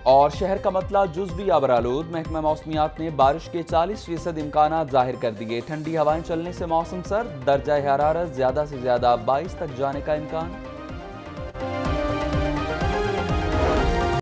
और शहर का मतला जुज़वी आबरालूद। महकमा मौसमियात ने बारिश के 40% इम्कानात जाहिर कर दिए। ठंडी हवाएं चलने से मौसम सर्द, दर्जा हरारत ज़्यादा से ज़्यादा 22 तक जाने का इम्कान।